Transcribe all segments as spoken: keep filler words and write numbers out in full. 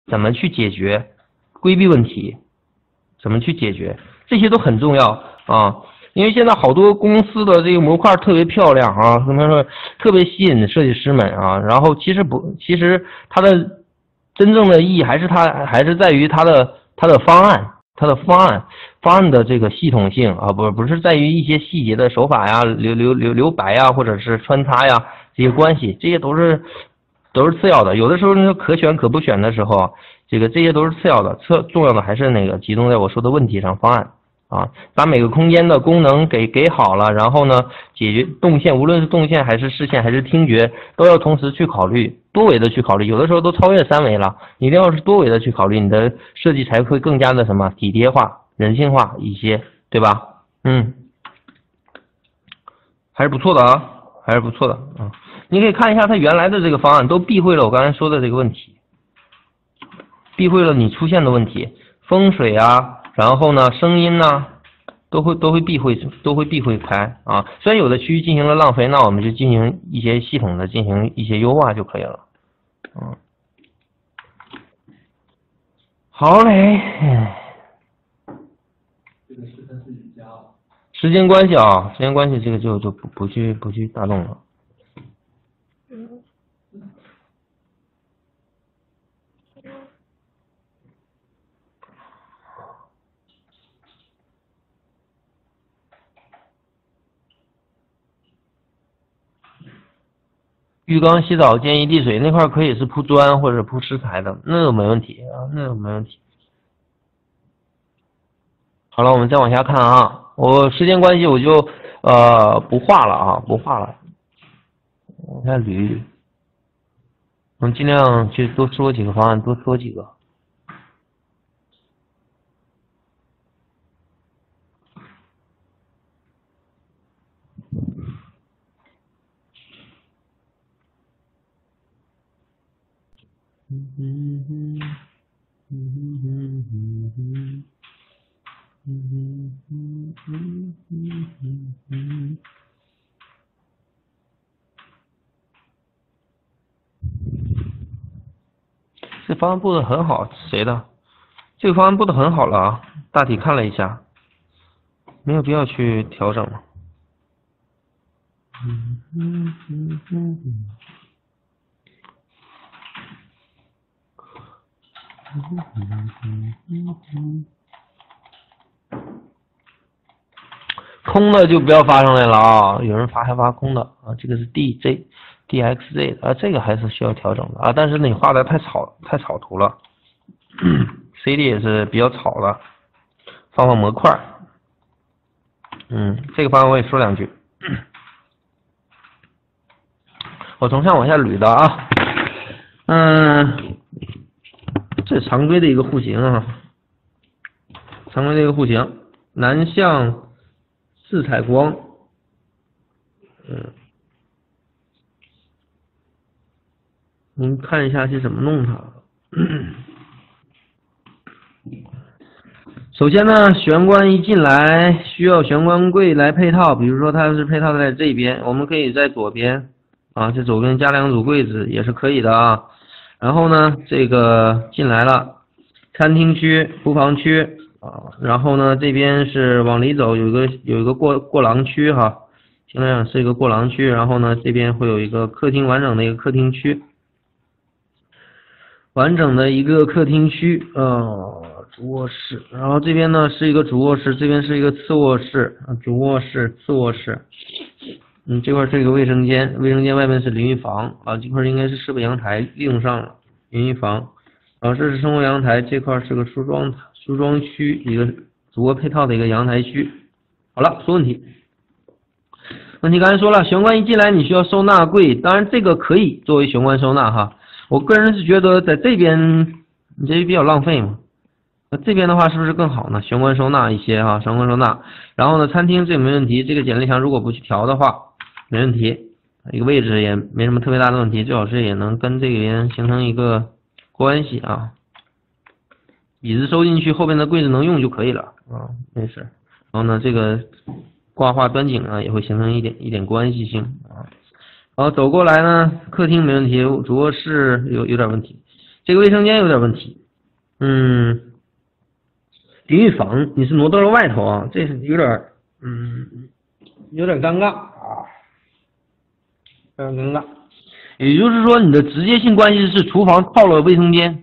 怎么去解决，规避问题，怎么去解决，这些都很重要啊。因为现在好多公司的这个模块特别漂亮啊，什么说特别吸引设计师们啊，然后其实不，其实它的真正的意义还是它还是在于它的它的方案，它的方案方案的这个系统性啊，不不是在于一些细节的手法呀、留留留留白呀，或者是穿插呀这些关系，这些都是都是次要的。有的时候呢可选可不选的时候，这个这些都是次要的，次重要的还是那个集中在我说的问题上，方案。啊，把每个空间的功能给给好了，然后呢，解决动线，无论是动线还是视线还是听觉，都要同时去考虑，多维的去考虑。有的时候都超越三维了，一定要是多维的去考虑，你的设计才会更加的什么体贴化、人性化一些，对吧？嗯，还是不错的啊，还是不错的啊。你可以看一下它原来的这个方案，都避讳了我刚才说的这个问题，避讳了你出现的问题，风水啊。然后呢，声音呢，都会都会避讳，都会避讳开啊。虽然有的区域进行了浪费，那我们就进行一些系统的进行一些优化就可以了。嗯，好嘞。 这个是他自己加了。 时间关系啊，时间关系这个就就不不去不去打动了。浴缸洗澡建议滴水那块可以是铺砖或者铺石材的，那个没问题啊，那个没问题。好了，我们再往下看啊，我时间关系我就呃不画了啊，不画了。我看捋一捋，我们尽量去多说几个方案，多说几个。这方案布的很好，谁的？这个方案布的很好了啊，大体看了一下，没有必要去调整了。嗯嗯嗯嗯嗯。空的就不要发上来了啊！有人发还发空的啊，这个是 D J D X Z 啊，这个还是需要调整的啊。但是你画的太草太草图了 ，C D 也是比较草的，放放模块。嗯，这个方案我也说两句。我从上往下捋的啊，嗯，这是常规的一个户型啊，常规的一个户型，南向四采光，嗯，您看一下是怎么弄它。首先呢，玄关一进来需要玄关柜来配套，比如说它是配套在这边，我们可以在左边啊，这左边加两组柜子也是可以的啊。然后呢，这个进来了，餐厅区、厨房区啊，然后呢这边是往里走，有一个有一个过过廊区哈，尽量是一个过廊区，然后呢这边会有一个客厅完整的一个客厅区，完整的一个客厅区，呃，主卧室，然后这边呢是一个主卧室，这边是一个次卧室，啊，主卧室、次卧室。嗯，这块是一个卫生间，卫生间外面是淋浴房啊，这块应该是设备阳台利用上了淋浴房，然后这是生活阳台，这块是个梳妆梳妆区，一个主卧配套的一个阳台区。好了，说问题。问题刚才说了，玄关一进来你需要收纳柜，当然这个可以作为玄关收纳哈。我个人是觉得在这边你这比较浪费嘛，那这边的话是不是更好呢？玄关收纳一些哈，玄关收纳。然后呢，餐厅这个没问题，这个简历墙如果不去调的话。没问题，一个位置也没什么特别大的问题，最好是也能跟这边形成一个关系啊。椅子收进去，后边的柜子能用就可以了啊，没事。然后呢，这个挂画端景啊也会形成一点一点关系性啊。然后走过来呢，客厅没问题，主卧室有有点问题。 这个卫生间有点问题。嗯，淋浴房你是挪到了外头啊，这是有点嗯有点尴尬啊，有点尴尬。也就是说，你的直接性关系是厨房套了卫生间，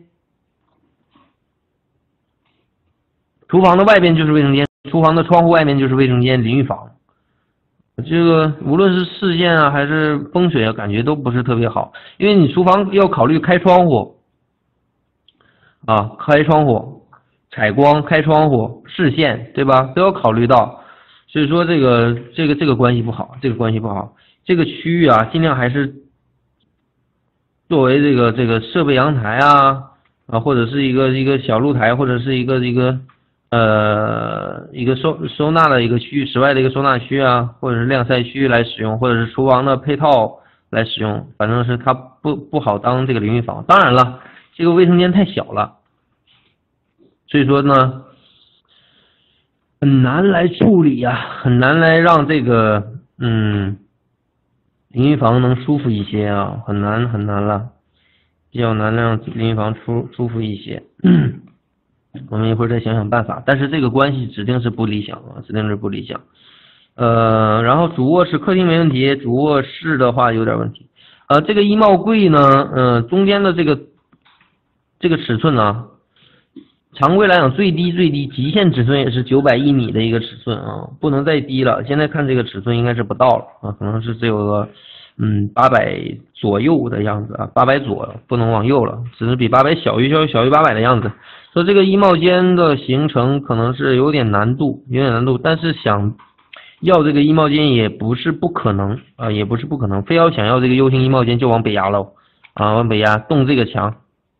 厨房的外边就是卫生间，厨房的窗户外面就是卫生间、淋浴房。这个无论是视线啊还是风水啊，感觉都不是特别好，因为你厨房要考虑开窗户啊，开窗户、采光、开窗户、视线，对吧？都要考虑到，所以说这个这个这个关系不好，这个关系不好，这个区域啊，尽量还是作为这个这个设备阳台啊啊，或者是一个一个小露台，或者是一个一个呃一个收收纳的一个区域，室外的一个收纳区啊，或者是晾晒区来使用，或者是厨房的配套来使用，反正是它不不好当这个淋浴房。当然了，这个卫生间太小了，所以说呢很难来处理呀、啊，很难来让这个嗯淋浴房能舒服一些啊，很难很难了。比较难让淋浴房舒舒服一些，我们一会儿再想想办法。但是这个关系指定是不理想啊，指定是不理想。呃，然后主卧室、客厅没问题，主卧室的话有点问题。呃，这个衣帽柜呢，呃，中间的这个这个尺寸呢，常规来讲最低最低极限尺寸也是九百一米的一个尺寸啊，不能再低了。现在看这个尺寸应该是不到了啊，可能是只有个。嗯，八百左右的样子啊，八百左不能往右了，只是比八百小于小小于八百的样子。说这个衣帽间的形成可能是有点难度，有点难度，但是想要这个衣帽间也不是不可能啊，也不是不可能。非要想要这个 U 型衣帽间，就往北压喽啊，往北压，动这个墙，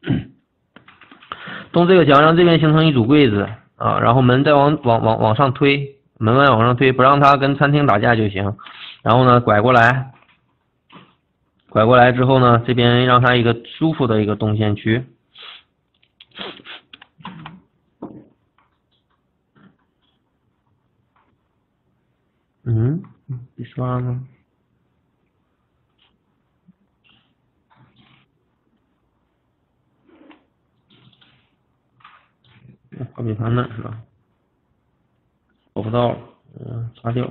动这个墙，让这边形成一组柜子啊，然后门再往往往往上推，门外往上推，不让它跟餐厅打架就行。然后呢，拐过来。拐过来之后呢，这边让它一个舒服的一个动线区。嗯，笔刷呢？画笔盘呢是吧？找不到了，嗯，擦掉。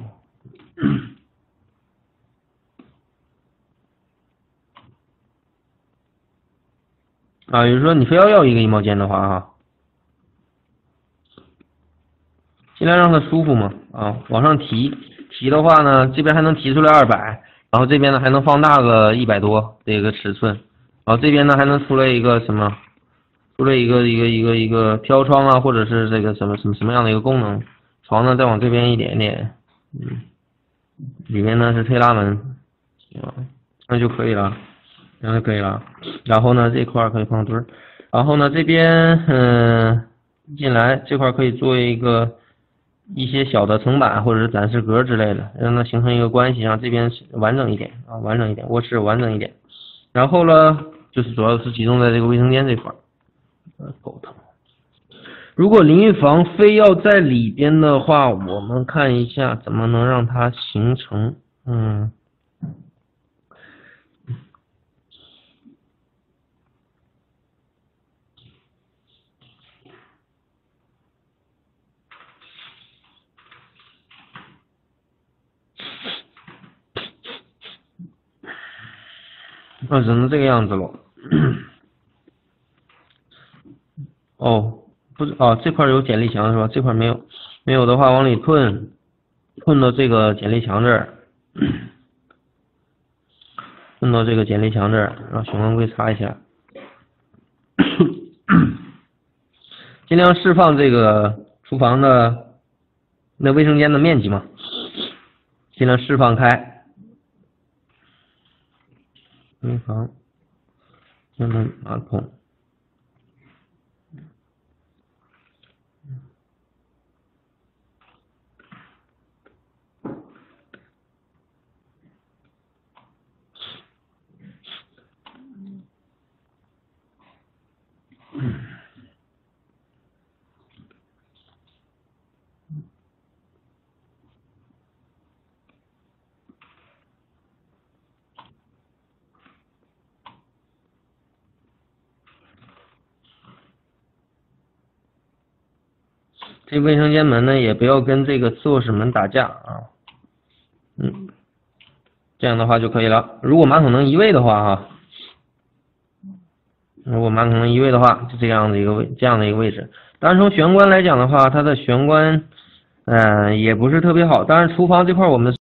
啊，也就是说你非要要一个衣帽间的话啊，尽量让它舒服嘛啊，往上提，提的话呢，这边还能提出来二百，然后这边呢还能放大个一百多这个尺寸，然后这边呢还能出来一个什么？出来一个一个一个一个飘窗啊，或者是这个什么什么什么样的一个功能？床呢再往这边一点点，嗯，里面呢是推拉门，啊，那就可以了，这样就可以了。然后呢这块可以放墩儿，然后呢这边嗯进来这块可以做一个一些小的层板或者是展示格之类的，让它形成一个关系，让这边完整一点啊，完整一点，卧室完整一点。然后呢就是主要是集中在这个卫生间这块儿。狗疼。如果淋浴房非要在里边的话，我们看一下怎么能让它形成。嗯，那只能这个样子喽。哦，不是哦，这块有剪力墙是吧？这块没有，没有的话往里吞，吞到这个剪力墙这儿，吞到这个剪力墙这儿，让玄关柜擦一下，尽量释放这个厨房的那卫生间的面积嘛，尽量释放开。厨房，那么马桶。 这卫生间门呢也不要跟这个次卧室门打架啊，嗯，这样的话就可以了。如果马桶能移位的话哈，如果马桶能移位的话，就这样的一个位这样的一个位置。当然从玄关来讲的话，它的玄关嗯、呃、也不是特别好。当然厨房这块我们